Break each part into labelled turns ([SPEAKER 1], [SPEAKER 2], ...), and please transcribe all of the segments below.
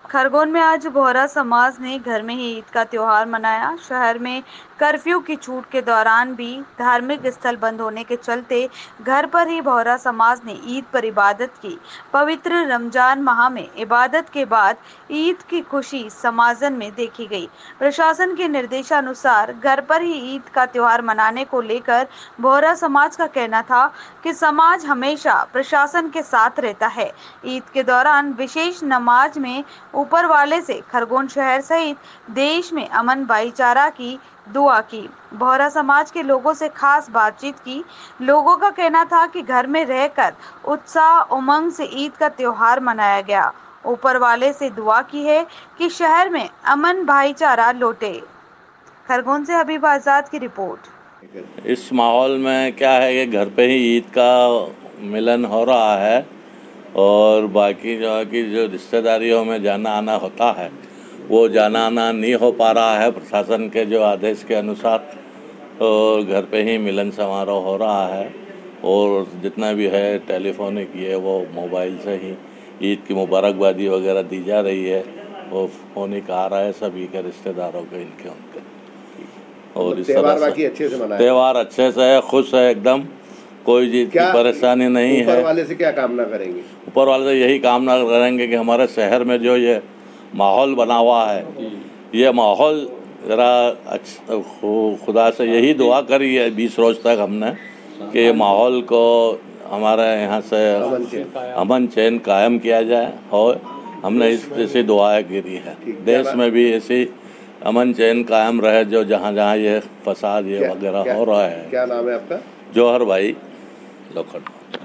[SPEAKER 1] खरगोन में आज बोहरा समाज ने घर में ही ईद का त्योहार मनाया। शहर में कर्फ्यू की छूट के दौरान भी धार्मिक स्थल बंद होने के चलते घर पर ही बोहरा समाज ने ईद पर इबादत की। पवित्र रमजान माह में इबादत के बाद ईद की खुशी समाजन में देखी गई। प्रशासन के निर्देशानुसार घर पर ही ईद का त्योहार मनाने को लेकर बोहरा समाज का कहना था कि समाज हमेशा प्रशासन के साथ रहता है। ईद के दौरान विशेष नमाज में ऊपर वाले से खरगोन शहर सहित देश में अमन भाईचारा की दुआ की। बोहरा समाज के लोगों से खास बातचीत की। लोगों का कहना था कि घर में रहकर उत्साह उमंग से ईद का त्योहार मनाया गया। ऊपर वाले से दुआ की है कि शहर में अमन भाईचारा लौटे। खरगोन से हबीब आजाद की रिपोर्ट।
[SPEAKER 2] इस माहौल में क्या है कि घर पे ही ईद का मिलन हो रहा है और बाकी जो रिश्तेदारियों में जाना आना होता है वो जाना आना नहीं हो पा रहा है प्रशासन के जो आदेश के अनुसार। और घर पे ही मिलन समारोह हो रहा है और जितना भी है टेलीफोनिक ये वो मोबाइल से ही ईद की मुबारकबादी वगैरह दी जा रही है। वो फोनिक आ रहा है सभी के रिश्तेदारों के इनके उनके। और इस
[SPEAKER 3] त्योहार बाकी अच्छे से मनाया,
[SPEAKER 2] त्योहार अच्छे से है, खुश है एकदम, कोई चीज़ की परेशानी नहीं है।
[SPEAKER 3] ऊपर वाले से क्या कामना करेंगे?
[SPEAKER 2] ऊपर वाले से यही कामना करेंगे कि हमारे शहर में जो ये माहौल बना हुआ है ये माहौल ज़रा खुदा से यही दुआ करी है 20 रोज़ तक हमने कि ये माहौल को हमारे यहाँ से अमन चैन कायम किया जाए और हमने ऐसी दुआएं करी है। देश में भी ऐसी अमन चैन कायम रहे जो जहाँ जहाँ ये फसाद ये वगैरह हो रहा है।
[SPEAKER 3] क्या नाम है आपका?
[SPEAKER 2] जौहर भाई लोखंड।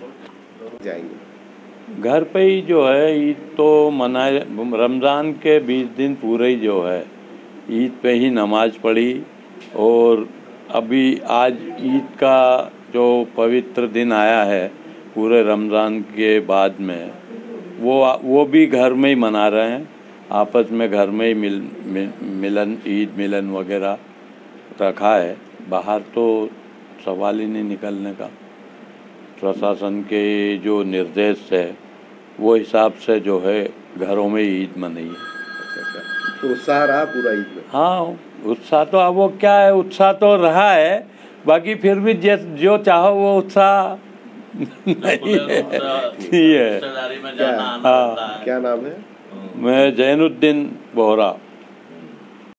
[SPEAKER 3] जाएंगे
[SPEAKER 4] घर पे ही जो है ईद तो मनाए। रमज़ान के 20 दिन पूरे ही जो है ईद पे ही नमाज पढ़ी और अभी आज ईद का जो पवित्र दिन आया है पूरे रमज़ान के बाद में वो भी घर में ही मना रहे हैं। आपस में घर में ही मिलन ईद मिलन वगैरह रखा है। बाहर तो सवाल ही नहीं निकलने का। प्रशासन के जो निर्देश है वो हिसाब से जो है घरों में ईद मनाई है।
[SPEAKER 3] तो उत्साह रहा पूरा ईद में?
[SPEAKER 4] हाँ, उत्साह तो अब वो क्या है, उत्साह तो रहा है, बाकी फिर भी जो चाहो वो उत्साह नहीं है।
[SPEAKER 3] क्या नाम है?
[SPEAKER 4] मैं जैनुद्दीन बोहरा।